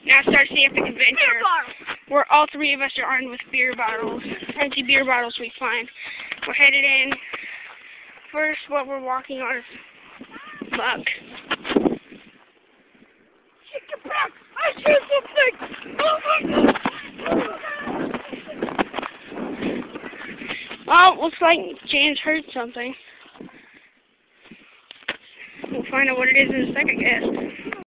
Now starts the epic adventure, where all three of us are armed with beer bottles. Empty beer bottles we find. We're headed in. First, what we're walking on is Buck. Take it back! I hear something! Oh my God! Oh, looks like James heard something. We'll find out what it is in a second, I guess.